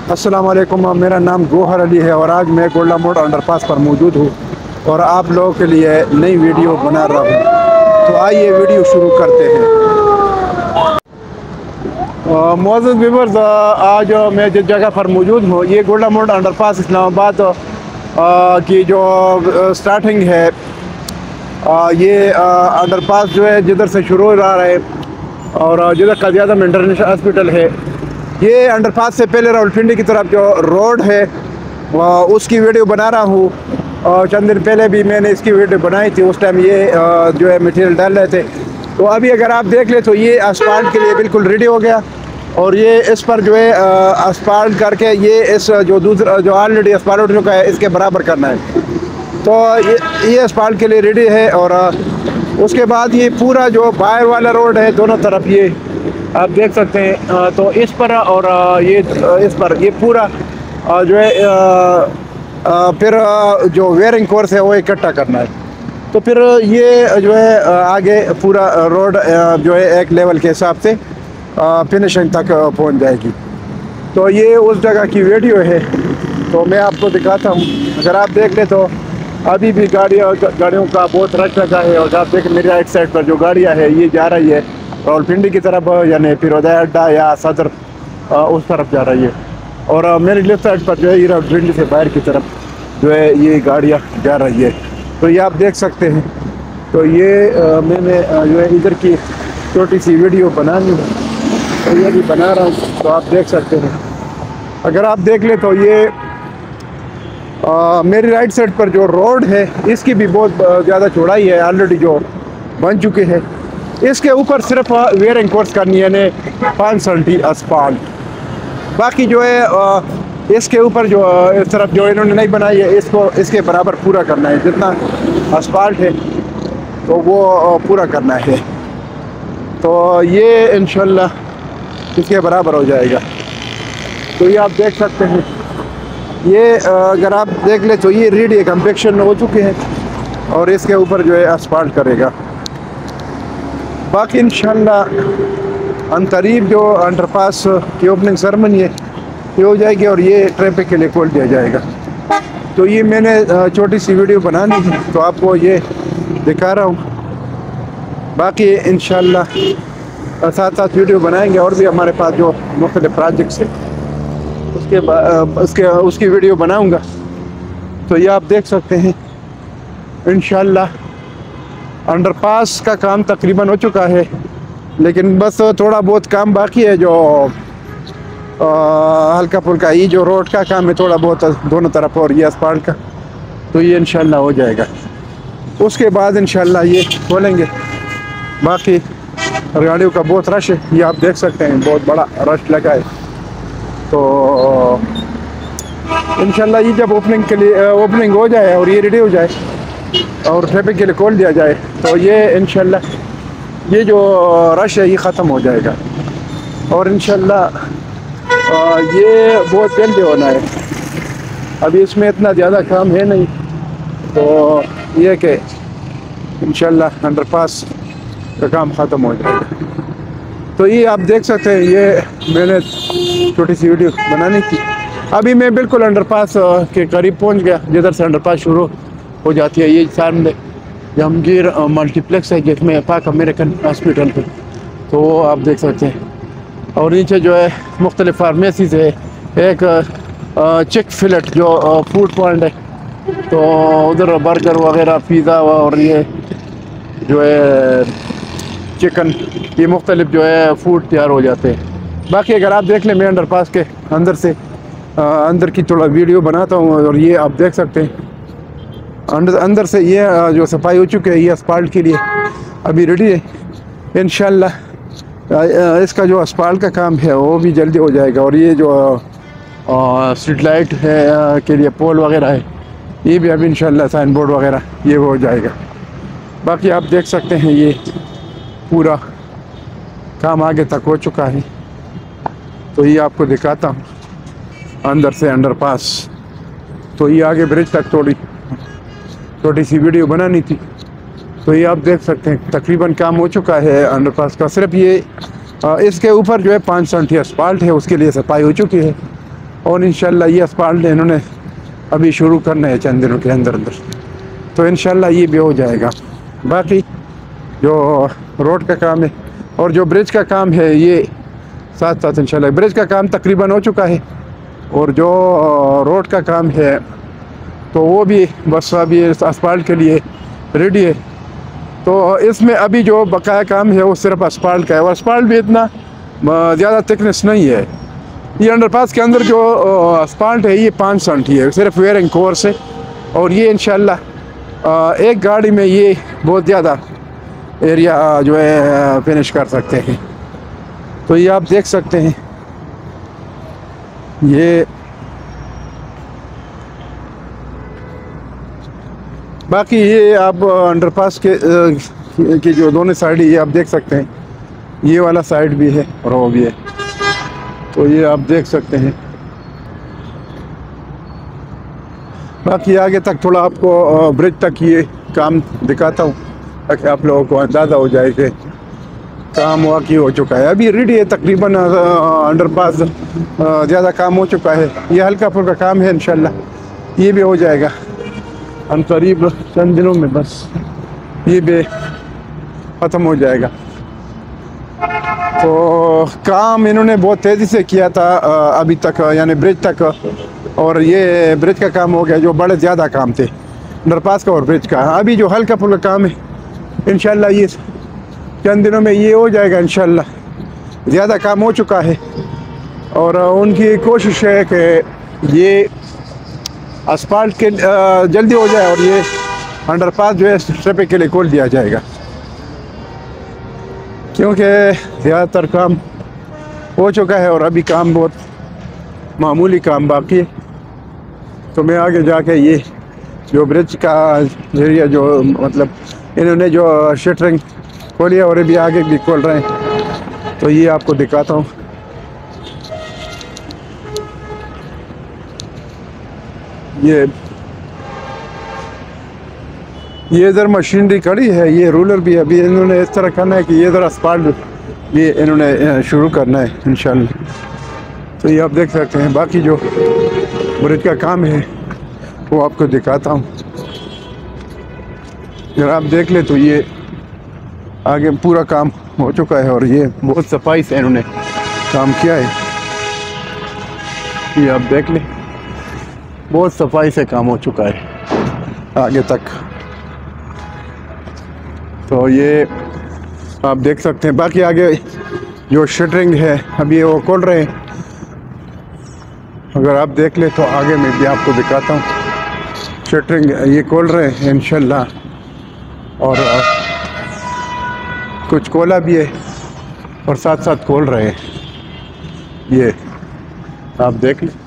अस्सलाम वालेकुम, मेरा नाम गोहर अली है और आज मैं गोल्डा मोड़ अंडरपास पर मौजूद हूँ और आप लोगों के लिए नई वीडियो बना रहा हूँ। तो आइए वीडियो शुरू करते हैं। मौजूद व्यूअर्स, आज मैं जिस जगह पर मौजूद हूँ ये गोल्डा मोड़ अंडरपास इस्लामाबाद की जो स्टार्टिंग है। ये अंडरपास जो है जिधर से शुरू हो रहा है और जिधर कादियादम इंटरनेशनल हॉस्पिटल है। ये अंडरपास से पहले रावलपिंडी की तरफ जो रोड है उसकी वीडियो बना रहा हूँ। और चंद दिन पहले भी मैंने इसकी वीडियो बनाई थी, उस टाइम ये जो है मटेरियल डाल रहे थे। तो अभी अगर आप देख ले तो ये असफाल्ट के लिए बिल्कुल रेडी हो गया और ये इस पर जो है असफाल्ट करके ये इस जो दूसरा जो ऑलरेडी असफाल्ट हो चुका है इसके बराबर करना है। तो ये असफाल्ट के लिए रेडी है और उसके बाद ये पूरा जो बाहर वाला रोड है दोनों तरफ ये आप देख सकते हैं। तो इस पर और ये इस पर ये पूरा जो है फिर जो वेयरिंग कोर्स है वो इकट्ठा करना है। तो फिर ये जो है आगे पूरा रोड जो है एक लेवल के हिसाब से फिनिशिंग तक पहुंच जाएगी। तो ये उस जगह की वीडियो है, तो मैं आपको दिखाता हूँ। अगर आप देख ले तो अभी भी गाड़ियों का बहुत रश लगा है और आप देख मेरी राइट साइड पर जो गाड़ियाँ है ये जा रही है रावलपिंडी की तरफ, यानी फिर उदय अड्डा या सदर उस तरफ जा रही है। और मेरी लेफ्ट साइड पर जो है ये रावलपिंडी से बाहर की तरफ जो है ये गाड़ियाँ जा रही है। तो ये आप देख सकते हैं। तो ये मैंने जो है इधर की छोटी सी वीडियो बनानी है तो ये भी बना रहा हूँ, तो आप देख सकते हैं। अगर आप देख ले तो ये मेरी राइट साइड पर जो रोड है इसकी भी बहुत ज़्यादा चौड़ाई है, ऑलरेडी जो बन चुके हैं। इसके ऊपर सिर्फ वेयरिंग कोर्स करनी है ने 5 सेंटी असफाल्ट, बाकी जो है इसके ऊपर जो इस तरफ जो इन्होंने नहीं बनाई है इसको इसके बराबर पूरा करना है। जितना असफाल्ट है तो वो पूरा करना है। तो ये इंशाल्लाह इसके बराबर हो जाएगा। तो ये आप देख सकते हैं। ये अगर आप देख ले तो ये रेडी कम्पेक्शन हो चुके हैं और इसके ऊपर जो है असफाल्ट करेगा। बाकी इंशाल्लाह अनकरीब जो अंडरपास की ओपनिंग सेरेमनी है ये हो जाएगी और ये ट्रैफिक के लिए खोल दिया जाएगा। तो ये मैंने छोटी सी वीडियो बनानी है तो आपको ये दिखा रहा हूँ। बाकी इंशाल्लाह साथ साथ वीडियो बनाएंगे और भी हमारे पास जो मुख्तलिफ प्रोजेक्ट्स है उसकी वीडियो बनाऊंगा। तो ये आप देख सकते हैं। इंशाल्लाह अंडरपास का काम तकरीबन हो चुका है, लेकिन बस थोड़ा बहुत काम बाकी है जो हल्का फुल्का ये जो रोड का काम है थोड़ा बहुत दोनों तरफ और ये असफाल्ट का। तो ये इंशाल्लाह हो जाएगा। उसके बाद इंशाल्लाह ये खोलेंगे। बाकी गाड़ियों का बहुत रश है, ये आप देख सकते हैं, बहुत बड़ा रश लगा है। तो इंशाल्लाह ये जब ओपनिंग हो जाए और ये रेडी हो जाए और ट्रैफिक के लिए खोल दिया जाए तो ये इंशाल्लाह ये जो रश है ये ख़त्म हो जाएगा और इंशाल्लाह ये बहुत जल्दी होना है। अभी इसमें इतना ज़्यादा काम है नहीं, तो ये कि इंशाल्लाह अंडरपास का काम ख़त्म हो जाएगा। तो ये आप देख सकते हैं, ये मैंने छोटी सी वीडियो बनानी थी। अभी मैं बिल्कुल अंडरपास के करीब पहुंच गया जिधर से अंडरपास शुरू हो जाती है। ये सामने जमगीर मल्टीप्लेक्स है जिसमें पाक अमेरिकन हॉस्पिटल पे, तो वो आप देख सकते हैं। और नीचे जो है मुख्तलिफ फार्मेसीज है, एक चिक फिलेट जो फूड पॉइंट है, तो उधर बर्गर वगैरह पिज़्ज़ा और ये जो है चिकन, ये मुख्तलिफ जो है फूड तैयार हो जाते हैं। बाकी अगर आप देख लें मैं अंडरपास के अंदर से अंदर की थोड़ा वीडियो बनाता हूँ और ये आप देख सकते हैं अंदर से ये जो सफाई हो चुकी है ये असफाल्ट के लिए अभी रेडी है। इंशाल्लाह इसका जो असफाल्ट का काम है वो भी जल्दी हो जाएगा और ये जो स्ट्रीट लाइट है के लिए पोल वगैरह है ये भी अभी इंशाल्लाह साइन बोर्ड वगैरह ये हो जाएगा। बाकी आप देख सकते हैं ये पूरा काम आगे तक हो चुका है। तो ये आपको दिखाता हूँ अंदर से अंडरपास। तो ये आगे ब्रिज तक छोटी सी वीडियो बनानी थी। तो ये आप देख सकते हैं तकरीबन काम हो चुका है अंडरपास का। सिर्फ ये इसके ऊपर जो है 5 सेंटी असफाल्ट है उसके लिए सफाई हो चुकी है और इंशाल्लाह ये अस्पताल इन्होंने अभी शुरू करना है चंद दिनों के अंदर अंदर, तो इंशाल्लाह ये भी हो जाएगा। बाकी जो रोड का काम है और जो ब्रिज का काम है ये साथ साथ इंशाल्लाह, ब्रिज का काम तकरीबन हो चुका है और जो रोड का काम है तो वो भी बस अभी अस्पताल के लिए रेडी है। तो इसमें अभी जो बकाया काम है वो सिर्फ अस्पताल का है, और अस्पताल भी इतना ज़्यादा थिकनेस नहीं है। ये अंडरपास के अंदर जो अस्पताल है ये 5 सेंट ही है, सिर्फ वेयरिंग कोर्स है, और ये इंशाल्लाह एक गाड़ी में ये बहुत ज़्यादा एरिया जो है फिनिश कर सकते हैं। तो ये आप देख सकते हैं, ये बाकी ये आप अंडरपास के जो दोनों साइड ये आप देख सकते हैं, ये वाला साइड भी है और वो भी है, तो ये आप देख सकते हैं। बाकी आगे तक थोड़ा आपको ब्रिज तक ये काम दिखाता हूँ ताकि आप लोगों को अंदाज़ा हो जाए कि काम वाकई हो चुका है। अभी रेडी है तकरीबन, अंडरपास ज़्यादा काम हो चुका है, ये हल्का फुल्का काम है, इंशाल्लाह ये भी हो जाएगा हम करीब चंद दिनों में, बस ये भी ख़त्म हो जाएगा। तो काम इन्होंने बहुत तेज़ी से किया था अभी तक, यानी ब्रिज तक, और ये ब्रिज का काम हो गया जो बड़े ज़्यादा काम थे अंडरपास का और ब्रिज का। अभी जो हल्का फुल्का काम है इंशाल्लाह ये चंद दिनों में ये हो जाएगा इंशाल्लाह। ज़्यादा काम हो चुका है और उनकी कोशिश है कि ये अस्पताल के जल्दी हो जाए और ये अंडरपास जो है ट्रैफिक के लिए खोल दिया जाएगा, क्योंकि ज़्यादातर काम हो चुका है और अभी काम बहुत मामूली काम बाकी है। तो मैं आगे जाके ये जो ब्रिज का एरिया जो मतलब इन्होंने जो शटरिंग खोली है और अभी आगे भी खोल रहे हैं, तो ये आपको दिखाता हूँ। ये इधर मशीनरी खड़ी है, ये रूलर भी अभी इन्होंने इस तरह करना है कि ये इधर अस्पताल भी इन्होंने शुरू करना है इंशाल्लाह। तो ये आप देख सकते हैं। बाकी जो ब्रिज का काम है वो आपको दिखाता हूँ, अगर आप देख ले तो ये आगे पूरा काम हो चुका है और ये बहुत सफाई से इन्होंने काम किया है, ये आप देख लें, बहुत सफाई से काम हो चुका है आगे तक। तो ये आप देख सकते हैं। बाकी आगे जो शटरिंग है अभी वो खोल रहे हैं, अगर आप देख ले तो आगे मैं भी आपको दिखाता हूँ। शटरिंग ये खोल रहे हैं इंशाल्लाह, और कुछ खोला भी है और साथ साथ खोल रहे हैं, ये आप देख लें।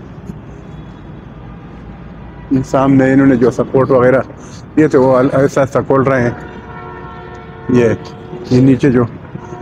सामने इन्होंने जो सपोर्ट वगैरह ये तो वो ऐसा ऐसा खोल रहे हैं। ये नीचे जो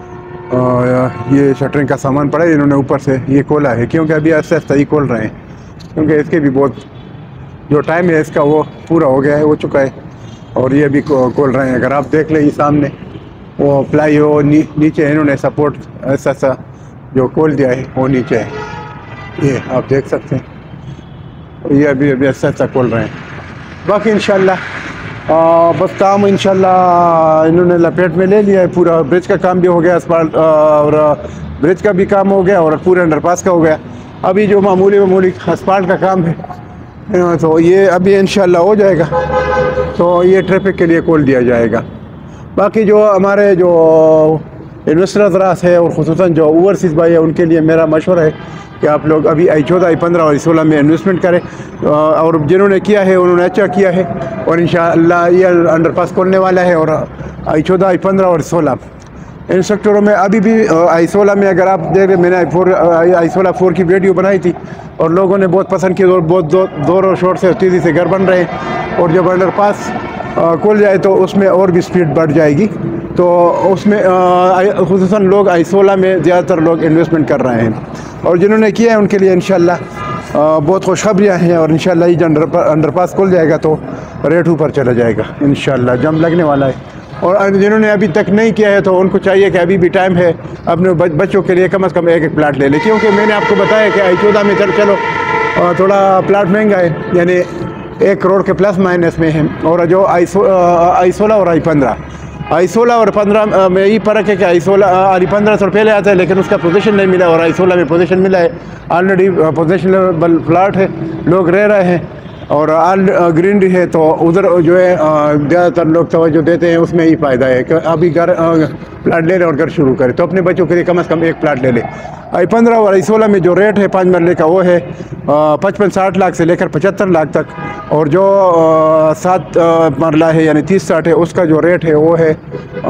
ये शटरिंग का सामान पड़ा है इन्होंने ऊपर से ये खोला है, क्योंकि अभी ऐसा ऐसा ही खोल रहे हैं, क्योंकि इसके भी बहुत जो टाइम है इसका वो पूरा हो गया है, हो चुका है, और ये भी खोल रहे हैं। अगर आप देख लें ये सामने वो प्लाई हो नीचे इन्होंने सपोर्ट ऐसा ऐसा जो खोल दिया है वो नीचे है, ये आप देख सकते हैं। ये अभी ऐसा ऐसा खोल रहे हैं। बाकी इंशाल्लाह बस काम इंशाल्लाह इन्होंने लपेट में ले लिया है पूरा। ब्रिज का काम भी हो गया, अस्पताल और ब्रिज का भी काम हो गया और पूरे अंडरपास का हो गया। अभी जो मामूली अस्पताल का काम है तो ये अभी इंशाल्लाह हो जाएगा, तो ये ट्रैफिक के लिए खोल दिया जाएगा। बाकी जो हमारे जो इन्वेस्टर हज़रात है और ख़ुसूसन जो ओवरसीज़ भाई है उनके लिए मेरा मशवरा है कि आप लोग अभी I14, I15 और I16 में इन्वेस्टमेंट करें, और जिन्होंने किया है उन्होंने अच्छा किया है, और इंशाअल्लाह ये अंडरपास खोलने वाला है। और I14, I15 और I16 इन सेक्टरों में अभी भी I16 में अगर आप देख रहे, मैंने I16 4 की वीडियो बनाई थी और लोगों ने बहुत पसंद की और बहुत ज़ोर और शोर से तेज़ी से घर बन रहे हैं, और जब अंडरपास खुल जाए तो उसमें और भी स्पीड बढ़ जाएगी। तो उसमें ख़ुसूसन लोग I16 में ज़्यादातर लोग इन्वेस्टमेंट कर रहे हैं, और जिन्होंने किया है उनके लिए इंशाल्लाह बहुत खुशखबरियाँ हैं, और इंशाल्लाह ये अंडरपास खुल जाएगा तो रेट ऊपर चला जाएगा इंशाल्लाह। जम लगने वाला है और जिन्होंने अभी तक नहीं किया है तो उनको चाहिए कि अभी भी टाइम है, अपने बच्चों के लिए कम से कम एक प्लाट ले लें। क्योंकि मैंने आपको बताया कि I14 में चलो थोड़ा प्लाट महंगा है, यानी 1 करोड़ के प्लस माइनस में है। और जो I16 और I15 और 15 में यही फ़र्क है कि I15 से पहले आता है लेकिन उसका पोजीशन नहीं मिला, और I16 में पोजीशन मिला है। ऑलरेडी पोजीशनेबल प्लाट है, लोग रह रहे हैं और ऑल ग्रीनरी है, तो उधर जो है ज़्यादातर लोग तवज्जो देते हैं, उसमें ही फ़ायदा है कि अभी घर प्लाट ले लें और घर शुरू करें। तो अपने बच्चों के लिए कम से कम एक प्लाट ले लें। I15 और I16 में जो रेट है 5 मरले का वो है 55-60 लाख से लेकर 75 लाख तक, और जो 7 मरला है यानी 30-60 है उसका जो रेट है वो है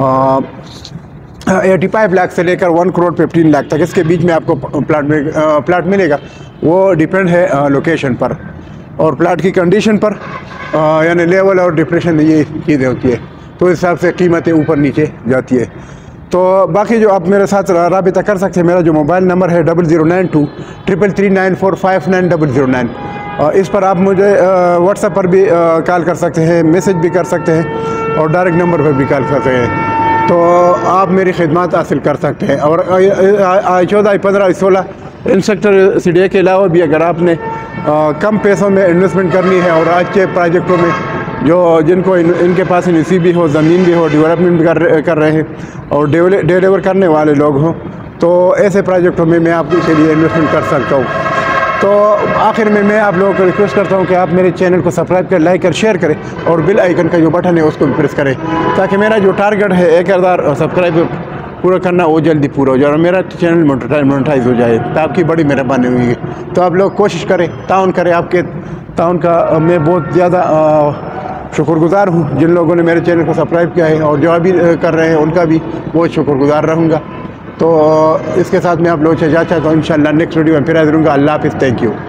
85 लाख से लेकर 1 करोड़ 15 लाख तक। इसके बीच में आपको प्लाट मिलेगा, वो डिपेंड है लोकेशन पर और प्लाट की कंडीशन पर, यानी लेवल और डिप्रेशन ये चीज़ें होती है, तो इस हिसाब से कीमतें ऊपर नीचे जाती है। तो बाकी जो आप मेरे साथ राबिता कर सकते हैं, मेरा जो मोबाइल नंबर है 0092 333945909। इस पर आप मुझे व्हाट्सएप पर भी कॉल कर सकते हैं, मैसेज भी कर सकते हैं और डायरेक्ट नंबर पर भी कॉल कर सकते हैं, तो आप मेरी खिदमत हासिल कर सकते हैं। और I14, I15, I16 in sector CDA के अलावा भी अगर आपने कम पैसों में इन्वेस्टमेंट करनी है और आज के प्रोजेक्टों में जो जिनको इनके पास NOC भी हो, ज़मीन भी हो, डेवलपमेंट भी कर रहे हैं और डिलीवर करने वाले लोग हों, तो ऐसे प्रोजेक्टों में मैं आपके लिए इन्वेस्टमेंट कर सकता हूँ। तो आखिर में मैं आप लोगों को रिक्वेस्ट करता हूँ कि आप मेरे चैनल को सब्सक्राइब करें, लाइक करें, शेयर करें और बेल आइकन का जो बटन है उसको भी प्रेस करें, ताकि मेरा जो टारगेट है 1000 सब्सक्राइब पूरा करना वो जल्दी पूरा हो जाए और मेरा चैनल मोनेटाइज हो जाए। तो आपकी बड़ी मेहरबानी हुई है, तो आप लोग कोशिश करें, ताउन करें। आपके ताउन का मैं बहुत ज़्यादा शुक्रगुजार हूँ, जिन लोगों ने मेरे चैनल को सब्सक्राइब किया है और जो अभी कर रहे हैं उनका भी बहुत शुक्रगुजार रहूँगा। तो इसके साथ मैं आप लोगों से इजाज़त चाहता हूँ। इंशाअल्लाह नेक्स्ट वीडियो में फिर हाज़िर होऊंगा। अल्लाह हाफ़िज़, थैंक यू।